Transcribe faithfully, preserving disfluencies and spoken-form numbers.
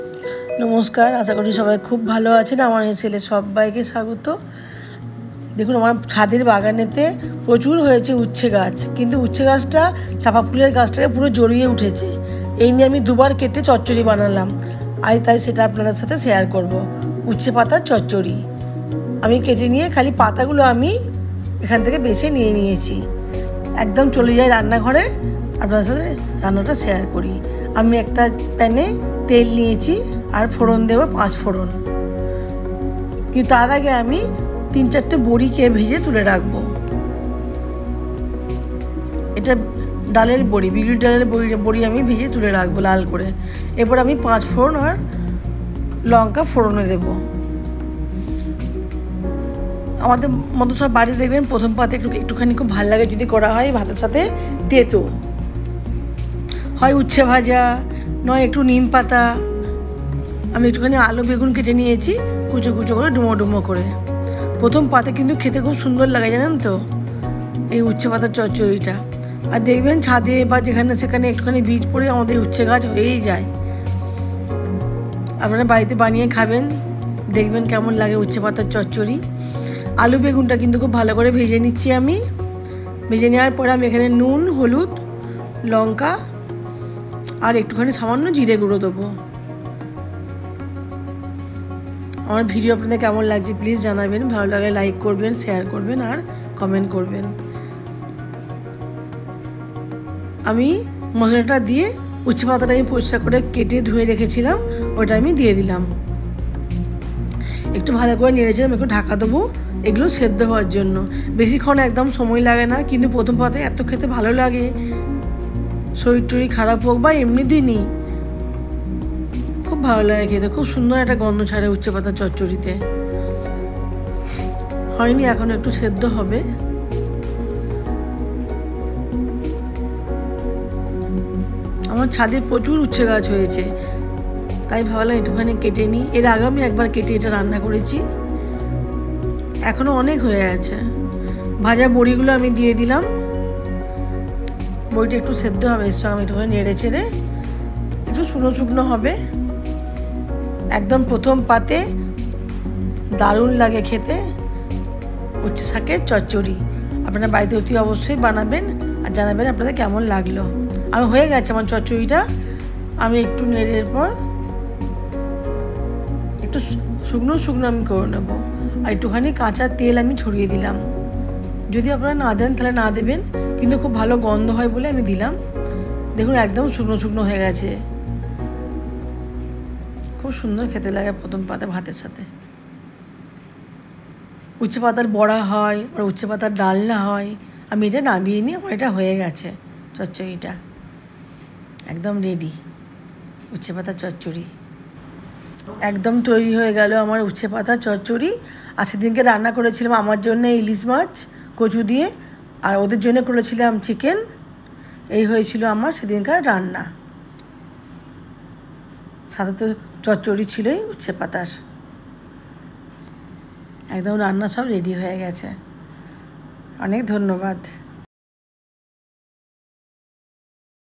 নমস্কার, আশা করি সবাই খুব ভালো আছেন। আমার এই ছেলে সবাইকে স্বাগত। দেখুন, আমার ছাদের বাগানেতে প্রচুর হয়েছে উচ্ছে গাছ, কিন্তু উচ্ছে গাছটা চাপা ফুলের গাছটাকে পুরো জড়িয়ে উঠেছে। এই নিয়ে আমি দুবার কেটে চচ্চড়ি বানালাম, আর তাই সেটা আপনাদের সাথে শেয়ার করব। উচ্ছে পাতার চচ্চড়ি আমি কেটে নিয়ে খালি পাতাগুলো আমি এখান থেকে বেছে নিয়ে নিয়েছি। একদম চলে যাই রান্নাঘরে, আপনাদের সাথে রান্নাটা শেয়ার করি। আমি একটা প্যানে তেল নিয়েছি আর ফোড়ন দেবো পাঁচ ফোড়ন। কিন্তু তার আগে আমি তিন চারটে বড়িকে ভেজে তুলে রাখবো। এটা ডালের বড়ি, বিউলির ডালের বড়ি বড়ি আমি ভেজে তুলে রাখবো লাল করে। এরপর আমি পাঁচ ফোড়ন আর লঙ্কা ফোড়নে দেবো। আমাদের মতো সব বাড়ি দেখবেন প্রথম পাতে একটু একটুখানি খুব ভালো লাগে যদি করা হয় ভাতের সাথে তেতো, হয় উচ্ছে ভাজা, নয় একটু নিম পাতা। আমি একটুখানি আলু বেগুন কেটে নিয়েছি কুচো কুচো করে, ডুমো ডুমো করে। প্রথম পাতে কিন্তু খেতে খুব সুন্দর লাগে, জানেন তো, এই উচ্ছে পাতার চচ্চড়িটা। আর দেখবেন ছাদে বা যেখানে সেখানে একটুখানি বীজ পড়ে আমাদের উচ্ছে গাছ হয়েই যায়। আপনারা বাড়িতে বানিয়ে খাবেন, দেখবেন কেমন লাগে উচ্ছে পাতার চচ্চড়ি। আলু বেগুনটা কিন্তু খুব ভালো করে ভেজে নিচ্ছি আমি। ভেজে নেওয়ার পরে আমি এখানে নুন, হলুদ, লঙ্কা আর একটুখানি সামান্য জিরে গুঁড়ো দেবো। আমার ভিডিও আপনাদের কেমন লাগছে প্লিজ জানাবেন। ভালো লাগলে লাইক করবেন, শেয়ার করবেন আর কমেন্ট করবেন। আমি মশলাটা দিয়ে উচ্ছে পাতাটা আমি পরিষ্কার করে কেটে ধুয়ে রেখেছিলাম, ওটা আমি দিয়ে দিলাম। একটু ভালো করে নেড়েছিলাম, একটু ঢাকা দেবো এগুলো সেদ্ধ হওয়ার জন্য। বেশিক্ষণ একদম সময় লাগে না, কিন্তু প্রথম পাতায় এত খেতে ভালো লাগে, শরীর টরীর খারাপ হোক বা এমনি দিনই খুব ভালো লাগে খেতে। খুব সুন্দর একটা গন্ধ ছাড়ে উচ্ছে পাতার চচ্চড়িতে। হয়নি, এখন একটু সেদ্ধ হবে। আমার ছাদে প্রচুর উচ্ছে গাছ হয়েছে, তাই ভাবলাম একটুখানি কেটে নিই। এর আগে আমি একবার কেটে এটা রান্না করেছি, এখনও অনেক হয়ে আছে। ভাজা বড়িগুলো আমি দিয়ে দিলাম। বড়িটা একটু সেদ্ধ হবে, এর সঙ্গে আমি একটুখানি নেড়ে চেড়ে একটু শুকনো শুকনো হবে। একদম প্রথম পাতে দারুণ লাগে খেতে উচ্ছে শাকের চচ্চড়ি। আপনারা বাড়িতে অতি অবশ্যই বানাবেন আর জানাবেন আপনাদের কেমন লাগলো। আমি হয়ে গেছে আমার চচ্চড়িটা। আমি একটু নেড়ের পর একটু শুকনো শুকনো আমি করে নেবো, আর একটুখানি কাঁচা তেল আমি ছড়িয়ে দিলাম। যদি আপনারা না দেন তাহলে না দেবেন, কিন্তু খুব ভালো গন্ধ হয় বলে আমি দিলাম। দেখুন একদম শুকনো শুকনো হয়ে গেছে, খুব সুন্দর খেতে লাগে প্রথম পাতা ভাতের সাথে। উচ্ছে পাতার বড়া হয়, আর উচ্ছে পাতার ডালনা হয়। আমি এটা নামিয়ে নিই, আমার এটা হয়ে গেছে চচ্চড়িটা, একদম রেডি। উচ্ছে পাতার চচ্চড়ি একদম তৈরি হয়ে গেল আমার উচ্ছে পাতার চচ্চড়ি। আর সেদিনকে রান্না করেছিলাম আমার জন্য ইলিশ মাছ কচু দিয়ে, আর ওদের জন্য করেছিলাম চিকেন। এই হয়েছিল আমার সেদিনকার রান্না। সাথে তো চচ্চড়ি ছিলই উচ্ছে পাতার। একদম রান্না সব রেডি হয়ে গেছে। অনেক ধন্যবাদ।